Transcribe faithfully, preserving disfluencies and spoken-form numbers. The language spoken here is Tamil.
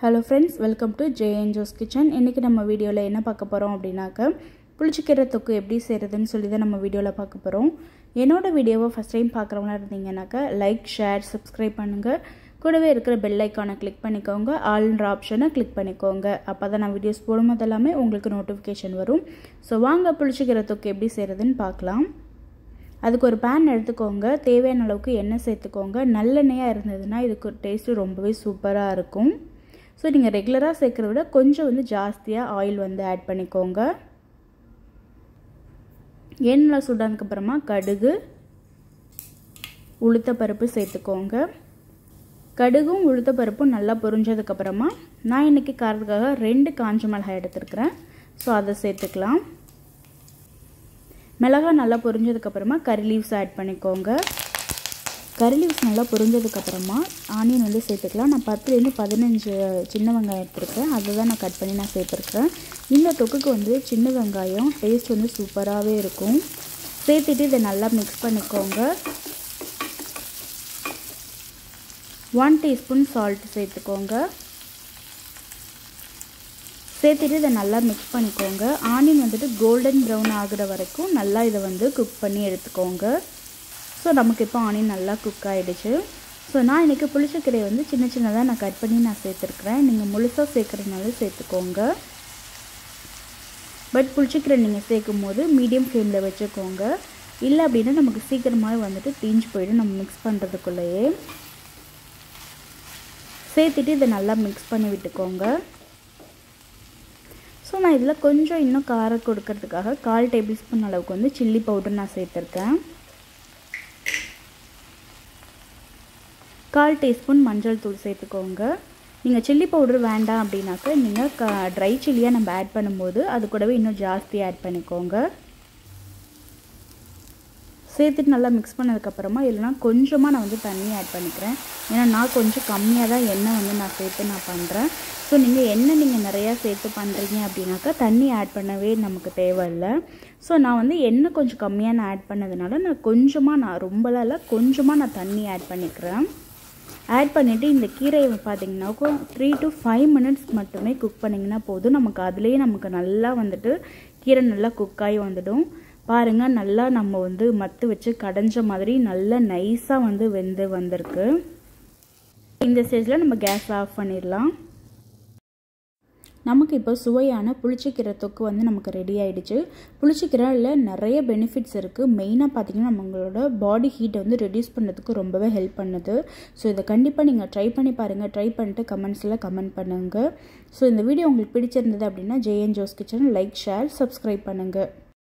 Hello friends, welcome to J N Jo's Kitchen. இன்னைக்கு நம்ம வீடியோல என்ன பார்க்க போறோம் அப்படினாக்க புளிச்சக்கீரை தொக்கு எப்படி செய்யறதுன்னு சொல்லி தான் நம்ம வீடியோல பார்க்க போறோம். என்னோட வீடியோவை ஃபர்ஸ்ட் டைம் பார்க்கறவங்களா இருந்தீங்கனாக்க லைக், ஷேர், சப்ஸ்கிரைப் பண்ணுங்க. கூடவே இருக்கிற பெல் ஐகானை கிளிக் பண்ணிக்கோங்க. ஆல்ன்ற ஆப்ஷனை கிளிக் பண்ணிக்கோங்க. அப்பதான் நான் வீடியோஸ் போடும்போது எல்லாமே உங்களுக்கு நோட்டிஃபிகேஷன் வரும். சோ வாங்க புளிச்சக்கீரை தொக்கு எப்படி செய்யறதுன்னு பார்க்கலாம். அதுக்கு ஒரு pan எடுத்துக்கோங்க. தேவையான அளவுக்கு எண்ணெய் சேர்த்துக்கோங்க. நல்லெண்ணெயா இருந்ததுன்னா இதுக்கு டேஸ்ட் ரொம்பவே சூப்பரா இருக்கும். So நீங்க ரெகுலரா சேர்க்கறத விட கொஞ்சம் வந்து ஜாஸ்தியா ஆயில் வந்து ஆட் பண்ணிக்கோங்க. எண்ணெய் சூடானதுக்கு அப்புறமா கடுகு, உளுத்த பருப்பு சேர்த்துக்கோங்க. கடுகும் உளுத்த பருப்பும் நல்லா பொரிஞ்சதுக்கு அப்புறமா நான் இன்னைக்கு காரத்துக்காக ரெண்டு காஞ்ச மிளகாய் எடுத்துக்கிறேன். சோ அதை சேர்த்துக்கலாம். மிளகாய் நல்லா பொரிஞ்சதுக்கு அப்புறமா கறி லீவ்ஸ் ஆட் பண்ணிக்கோங்க. கறி லீவ்ஸ் நல்லா பொரிஞ்சதுக்கு அப்புறமா ஆனியன் வந்து சேர்த்துக்கலாம். நான் பத்துல இருந்து பதினஞ்சு சின்ன வெங்காயம் எடுத்துருக்கேன். அதை தான் நான் கட் பண்ணி நான் சேர்த்துருக்கேன். இந்த தொக்குக்கு வந்து சின்ன வெங்காயம் டேஸ்ட் வந்து சூப்பராகவே இருக்கும். சேர்த்துட்டு இதை நல்லா மிக்ஸ் பண்ணிக்கோங்க. ஒன் டீஸ்பூன் சால்ட் சேர்த்துக்கோங்க. சேர்த்துட்டு இதை நல்லா மிக்ஸ் பண்ணிக்கோங்க. ஆனியன் வந்துட்டு கோல்டன் ப்ரௌன் ஆகுற வரைக்கும் நல்லா இதை வந்து குக் பண்ணி எடுத்துக்கோங்க. ஸோ நமக்கு இப்போ ஆனியன் நல்லா குக் ஆகிடுச்சு. ஸோ நான் இன்றைக்கி புளிச்சக்கீரையை வந்து சின்ன சின்னதாக நான் கட் பண்ணி நான் சேர்த்துருக்குறேன். நீங்கள் முழுசாக சேர்க்குறதுனால சேர்த்துக்கோங்க. பட் புளிச்சக்கீரை நீங்கள் சேர்க்கும் போது மீடியம் ஃப்ளேமில் வச்சுக்கோங்க. இல்லை அப்படின்னா நமக்கு சீக்கிரமாக வந்துட்டு தீஞ்சு போயிடும் நம்ம மிக்ஸ் பண்ணுறதுக்குள்ளேயே. சேர்த்துட்டு இதை நல்லா மிக்ஸ் பண்ணி விட்டுக்கோங்க. ஸோ நான் இதில் கொஞ்சம் இன்னும் காரம் கொடுக்கறதுக்காக கால் டேபிள் ஸ்பூன் அளவுக்கு வந்து சில்லி பவுடர் நான் சேர்த்துருக்கேன். கால் டீஸ்பூன் மஞ்சள் தூள் சேர்த்துக்கோங்க. நீங்கள் சில்லி பவுடர் வேண்டாம் அப்படின்னாக்க நீங்கள் க ட்ரை சில்லியாக நம்ம ஆட் பண்ணும்போது அது கூடவே இன்னும் ஜாஸ்தி ஆட் பண்ணிக்கோங்க. சேர்த்துட்டு நல்லா மிக்ஸ் பண்ணதுக்கப்புறமா இல்லைனா கொஞ்சமாக நான் வந்து தண்ணி ஆட் பண்ணிக்கிறேன். ஏன்னா நான் கொஞ்சம் கம்மியாக தான் எண்ணெய் வந்து நான் சேர்த்து நான் பண்ணுறேன். ஸோ நீங்கள் எண்ணெய் நீங்கள் நிறையா சேர்த்து பண்ணுறீங்க அப்படின்னாக்கா தண்ணி ஆட் பண்ணவே நமக்கு தேவையில்லை. ஸோ நான் வந்து எண்ணெய் கொஞ்சம் கம்மியாக நான் ஆட் பண்ணதுனால நான் கொஞ்சமாக நான் ரொம்பலாம் இல்லை கொஞ்சமாக நான் தண்ணி ஆட் பண்ணிக்கிறேன். ஆட் பண்ணிவிட்டு இந்த கீரையை பார்த்திங்கனாக்கா த்ரீ டு ஃபைவ் மினிட்ஸ் மட்டுமே குக் பண்ணிங்கன்னா போதும். நமக்கு அதுலேயே நமக்கு நல்லா வந்துட்டு கீரை நல்லா குக்காகி வந்துடும். பாருங்கள் நல்லா நம்ம வந்து மத்து வச்சு கடைஞ்ச மாதிரி நல்லா நைஸாக வந்து வெந்து வந்திருக்கு. இந்த ஸ்டேஜில் நம்ம கேஸ் ஆஃப் பண்ணிடலாம். நமக்கு இப்போ சுவையான புளிச்சக்கீரை தொக்கு வந்து நமக்கு ரெடி ஆகிடுச்சு. புளிச்சக்கீரையில் நிறைய பெனிஃபிட்ஸ் இருக்குது. மெயினாக பார்த்திங்கன்னா நம்மளோட பாடி ஹீட்டை வந்து ரெடியூஸ் பண்ணுறதுக்கு ரொம்பவே ஹெல்ப் பண்ணுது. ஸோ இதை கண்டிப்பாக நீங்கள் ட்ரை பண்ணி பாருங்கள். ட்ரை பண்ணிட்டு கமெண்ட்ஸில் கமெண்ட் பண்ணுங்கள். ஸோ இந்த வீடியோ உங்களுக்கு பிடிச்சிருந்தது அப்படின்னா J N Jo's kitchen like, share, subscribe பண்ணுங்கள்.